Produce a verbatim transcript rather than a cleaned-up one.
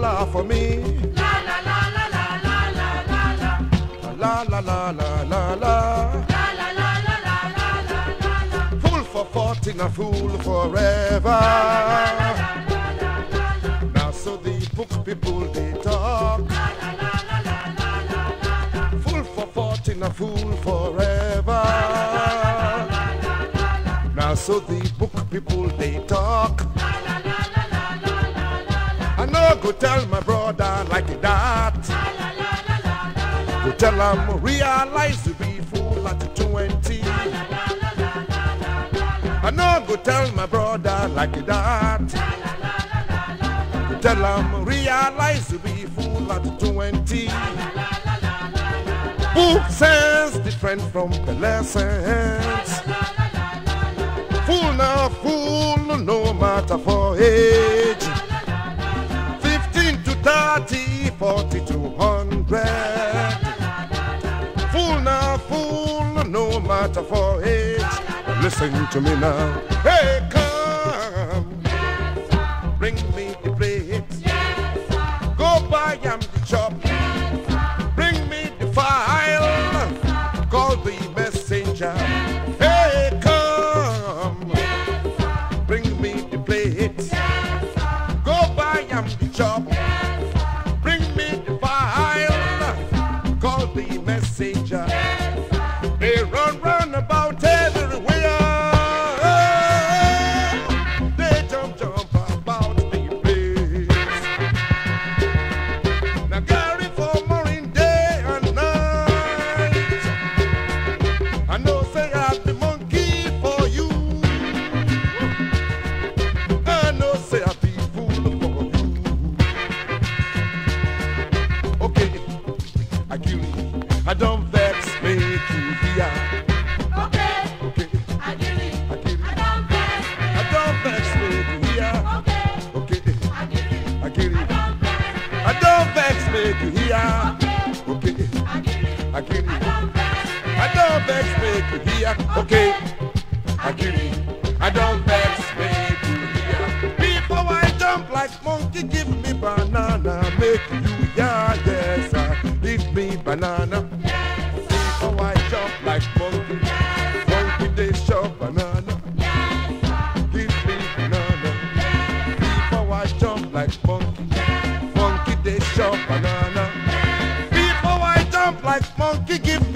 la for me. La la la la la la la la la. La la la la la la. La la la la la la la la la. Fool for forty, a fool forever. Now so the book people they talk. Fool for forty, a fool forever. Now so the book people they talk. I know go tell my brother like that. Go tell him realize to be fool at twenty. I know go tell my brother like that. Go tell him realize to be fool at twenty. Book sense different from the lessons. Fool now fool no matter for age. Fifteen to thirty, forty to hundred. Fool now fool no matter for age. Listen to me now. Hey, come. Yes, sir. Bring me the plate. Yes, sir. Go buy am the chop. Yes, sir. Bring me the file. Yes, sir. Call the messenger. Yes, Hey, come. yes, sir. Bring me the plate. Yes, sir. Go buy am the chop. Yes, sir. Bring me the file. Call the messenger. Yes, sir. They run run about everywhere. They jump jump about the place. Now carry for morning, day and night. I know say I'm the monkey for you. I know say I be fool for you. Okay, I give you. I don't vex make you hear. Okay. Okay, I get it. I give you. I don't vex. I don't vex make you hear. Okay. Okay, I get it. I give you. I don't vex. I don't vex make you hear. Okay. Okay, I get it. I give I you. don't vex. I don't vex make you hear. Okay, I give you. I don't vex make you hear. Before I jump like monkey, give me banana, make you hear. Yes, I give me banana. Yes, sir. Before I jump like monkey, Yes, monkey they shove banana. yes, sir. Give me banana. Yes, Before I jump like monkey, monkey they shove banana. Before I jump like monkey, give